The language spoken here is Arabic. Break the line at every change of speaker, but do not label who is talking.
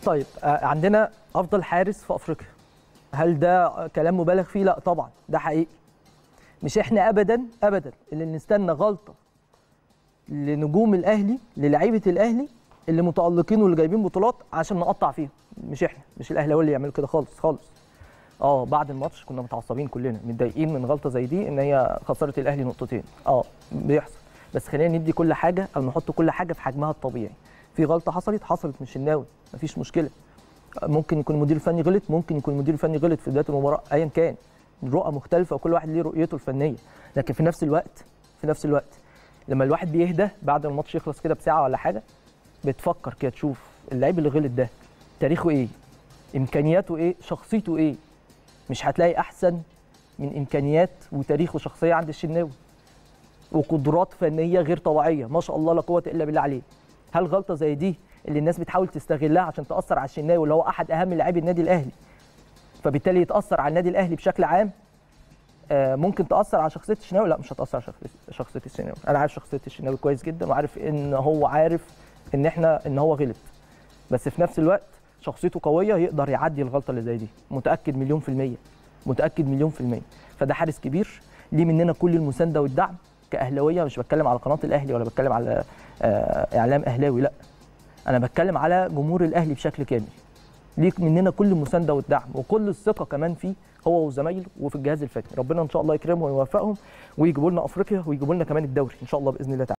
طيب عندنا افضل حارس في افريقيا، هل ده كلام مبالغ فيه؟ لا طبعا ده حقيقي. مش احنا ابدا ابدا اللي نستنى غلطه لنجوم الاهلي، للاعيبه الاهلي اللي متالقين واللي جايبين بطولات عشان نقطع فيهم. مش احنا، مش الاهلاويه اللي يعملوا كده خالص خالص. بعد الماتش كنا متعصبين كلنا، متضايقين من غلطه زي دي ان هي خسرت الاهلي نقطتين. بيحصل، بس خلينا ندي كل حاجه او نحط كل حاجه في حجمها الطبيعي. في غلطه حصلت من الشناوي، مفيش مشكله. ممكن يكون المدير الفني غلط، ممكن يكون المدير الفني غلط في بدايه المباراه، ايا كان، رؤى مختلفه وكل واحد ليه رؤيته الفنيه. لكن في نفس الوقت لما الواحد بيهدى بعد الماتش يخلص كده بساعه ولا حاجه، بتفكر كده تشوف اللعيب اللي غلط ده تاريخه ايه، امكانياته ايه، شخصيته ايه. مش هتلاقي احسن من امكانيات وتاريخ وشخصيه عند الشناوي، وقدرات فنيه غير طبيعيه، ما شاء الله لا قوه الا بالله عليه. هل غلطه زي دي اللي الناس بتحاول تستغلها عشان تاثر على الشناوي اللي هو احد اهم لاعبي النادي الاهلي، فبالتالي يتاثر على النادي الاهلي بشكل عام، ممكن تاثر على شخصيه الشناوي؟ لا، مش هتاثر على شخصيه الشناوي. انا عارف شخصيه الشناوي كويس جدا، وعارف ان هو عارف ان هو غلط، بس في نفس الوقت شخصيته قويه، يقدر يعدي الغلطه اللي زي دي. متاكد مليون في الميه، متاكد مليون في الميه. فده حارس كبير ليه مننا كل المسانده والدعم كاهلاويه. مش بتكلم على قناه الاهلي ولا بتكلم على اعلام اهلاوي، لا، انا بتكلم على جمهور الاهلي بشكل كامل. ليك مننا كل المسانده والدعم وكل الثقه كمان فيه هو وزمايله وفي الجهاز الفني. ربنا ان شاء الله يكرمهم ويوفقهم ويجيبوا لنا افريقيا ويجيبوا لنا كمان الدوري ان شاء الله باذن الله تعالى.